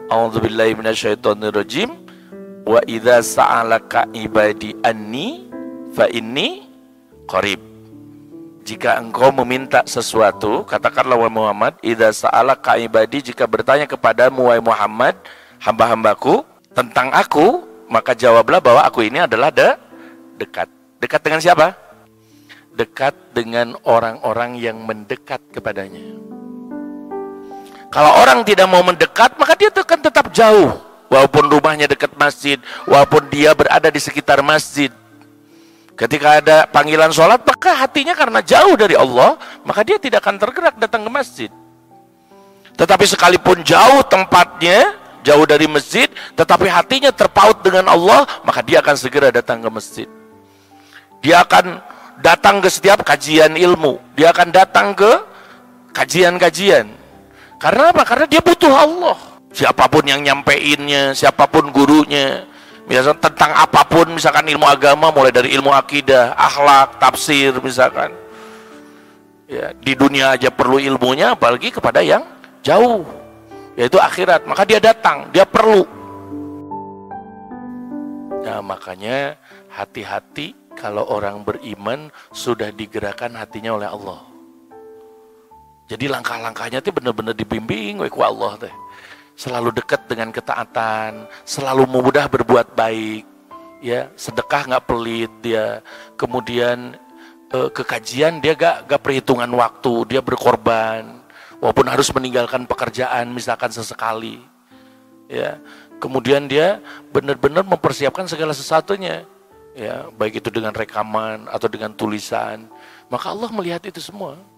A'udzubillahi minasyaitonirrajim. Wa idza sa'alaka ibadi anni fa inni qarib. Jika engkau meminta sesuatu, katakanlah wahai Muhammad, idza sa'alaka ibadi, jika bertanya kepadamu wahai Muhammad, hamba-hambaku tentang aku, maka jawablah bahwa aku ini adalah dekat. Dekat dengan siapa? Dekat dengan orang-orang yang mendekat kepadanya. Kalau orang tidak mau mendekat, maka dia akan tetap jauh. Walaupun rumahnya dekat masjid, walaupun dia berada di sekitar masjid. Ketika ada panggilan sholat, maka hatinya karena jauh dari Allah, maka dia tidak akan tergerak datang ke masjid. Tetapi sekalipun jauh tempatnya, jauh dari masjid, tetapi hatinya terpaut dengan Allah, maka dia akan segera datang ke masjid. Dia akan datang ke setiap kajian ilmu, dia akan datang ke kajian-kajian. Karena apa? Karena dia butuh Allah. Siapapun yang nyampeinnya, siapapun gurunya, misalkan tentang apapun, misalkan ilmu agama, mulai dari ilmu akidah, akhlak, tafsir, misalkan ya, di dunia aja perlu ilmunya, apalagi kepada yang jauh, yaitu akhirat. Maka dia datang, dia perlu. Nah, makanya hati-hati kalau orang beriman sudah digerakkan hatinya oleh Allah. Jadi langkah-langkahnya itu benar-benar dibimbing oleh Allah teh. Selalu dekat dengan ketaatan, selalu mudah berbuat baik, ya, sedekah nggak pelit dia. Kemudian ke kajian dia gak perhitungan waktu, dia berkorban, walaupun harus meninggalkan pekerjaan misalkan sesekali, ya. Kemudian dia benar-benar mempersiapkan segala sesuatunya, ya, baik itu dengan rekaman atau dengan tulisan. Maka Allah melihat itu semua.